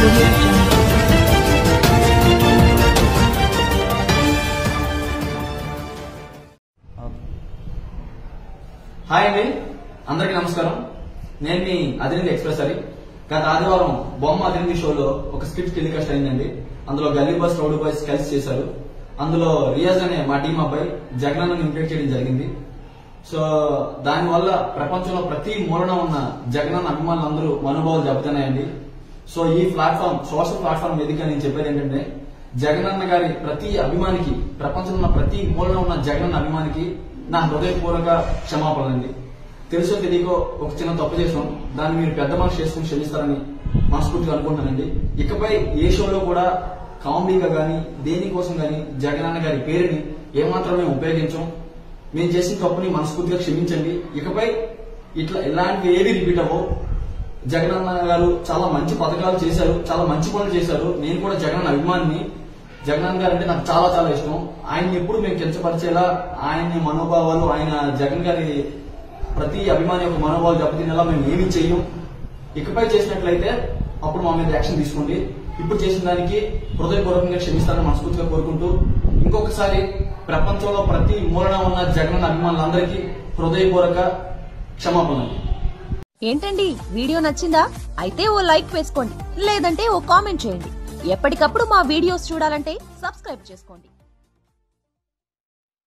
audio jungle. Hi అండి, అందరికీ నమస్కారం. నేను మీ అదిరింది ఎక్స్ప్రెస్ అని. గత ఆదివారం బొమ్మ అదిరింది షోలో ఒక స్క్రిప్ట్ టెలికాస్ట్ అయిందండి. అందులో గల్లీ బాయ్స్ రౌడీ బాయ్స్ కలిసి చేశారు. అందులో రియాజ్ అనే మా టీం అబ్బాయి జగనన్నను ఇమిటేట్ చేయడం జరిగింది. సో దానివల్ల ప్రపంచంలో ప్రతి మూలన ఉన్న జగనన్న అభిమానులందరూ మనోభావాలు దెబ్బతిన్నాయండి. సో ఈ ప్లాట్ఫామ్, సోషల్ ప్లాట్ఫామ్ వేదిక నేను చెప్పేది ఏంటంటే, జగనన్న గారి ప్రతి అభిమానికి, ప్రపంచంలో ఉన్న ప్రతి మూలన ఉన్న జగనన్న అభిమానికి నా హృదయపూర్వక క్షమాపణలండి. తెలుసో తెలియకో ఒక చిన్న తప్పు చేసాం, దాన్ని మీరు పెద్ద మనసు చేసుకుని క్షమిస్తారని మనస్ఫూర్తిగా అనుకుంటున్నానండి. ఇకపై ఏ షోలో కూడా కామెడీగా గానీ దేనికోసం గానీ జగనన్న గారి పేరుని ఏమాత్రం మేము ఉపయోగించాం. మేము చేసిన తప్పుని మనస్ఫూర్తిగా క్షమించండి. ఇకపై ఇలాంటివి ఏవి రిపీట్ అవ్వవు. జగనన్న గారు చాలా మంచి పథకాలు చేశారు, చాలా మంచి పనులు చేశారు. నేను కూడా జగనన్న అభిమానిని. జగన్ గారు అంటే నాకు చాలా చాలా ఇష్టం. ఆయన్ని ఎప్పుడు మేము కించపరిచేలా, ఆయన మనోభావాలు, ఆయన జగన్ గారి ప్రతి అభిమాని యొక్క మనోభావాలు దెబ్బతినేలా మేము ఏమీ చెయ్యం. ఇకపై చేసినట్లయితే అప్పుడు మా మీద యాక్షన్ తీసుకోండి. ఇప్పుడు చేసిన దానికి హృదయపూర్వకంగా క్షమిస్తారని మనస్ఫూర్తిగా కోరుకుంటూ, ఇంకొకసారి ప్రపంచంలో ప్రతి మూలన ఉన్న జగన్ అభిమానులందరికీ హృదయపూర్వక క్షమాపణలు. ఏంటండి, వీడియో నచ్చిందా? అయితే ఓ లైక్ వేసుకోండి, లేదంటే ఓ కామెంట్ చేయండి. ఎప్పటికప్పుడు మా వీడియోస్ చూడాలంటే సబ్స్క్రైబ్ చేసుకోండి.